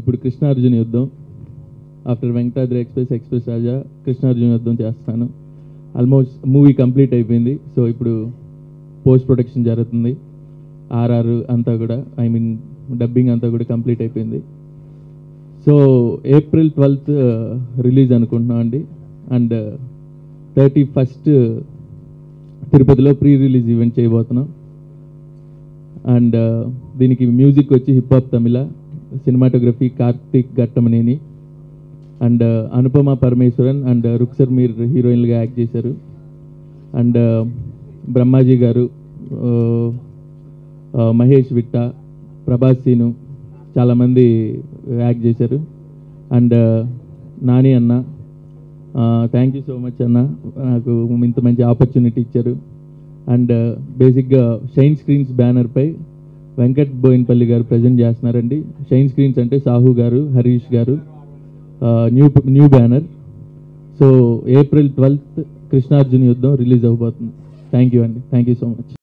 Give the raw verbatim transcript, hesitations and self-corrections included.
ఇప్పుడు Krishnarjuna Yuddham after Venkatadri express express Raja Krishnarjuna Yuddham చేస్తాను. Almost movie complete అయిపోయింది. సో ఇప్పుడు పోస్ట్ ప్రొడక్షన్ జరుగుతుంది. ఆర్ఆర్ అంతా కూడా ఐ మీన్ డబ్బింగ్ అంతా కూడా కంప్లీట్ అయిపోయింది. సో ఏప్రిల్ ట్వెల్త్ రిలీజ్ అనుకుంటున్నాం అండి. అండ్ థర్టీ ఫస్ట్ తిరుపతిలో ప్రీ రిలీజ్ ఈవెంట్ చేయబోతున్నాం. అండ్ దీనికి మ్యూజిక్ వచ్చి hip hop Tamizha, cinematography Karthik Ghattamaneni and Anupama Parameswaran and Ruksar Mir హీరోయిన్లుగా యాక్ట్ చేశారు. అండ్ బ్రహ్మాజీ గారు, మహేష్ విట్ట, ప్రభాస్ సీను చాలామంది యాక్ట్ చేశారు. అండ్ నాని అన్న, థ్యాంక్ యూ సో మచ్ అన్న, నాకు ఇంత మంచి ఆపర్చునిటీ ఇచ్చారు. అండ్ బేసిక్గా షైన్ స్క్రీన్స్ బ్యానర్పై వెంకట్ బోయిన్పల్లి గారు ప్రజెంట్ చేస్తున్నారండి. షైన్ స్క్రీన్స్ అంటే Sahu garu, Harish garu, new new banner. So April twelfth Krishnarjuna Yuddham release అవ్వబోతుంది. థ్యాంక్ యూ అండి, థ్యాంక్ యూ సో మచ్.